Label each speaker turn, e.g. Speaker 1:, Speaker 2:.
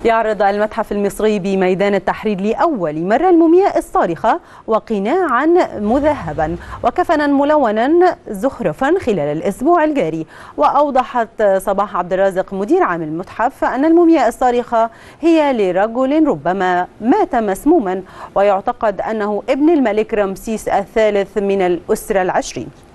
Speaker 1: يعرض المتحف المصري بميدان التحرير لأول مرة المومياء الصارخة وقناعا مذهبا وكفنا ملونا زخرفا خلال الأسبوع الجاري. وأوضحت صباح عبد الرازق مدير عام المتحف أن المومياء الصارخة هي لرجل ربما مات مسموما ويعتقد أنه ابن الملك رمسيس الثالث من الأسرة العشرين.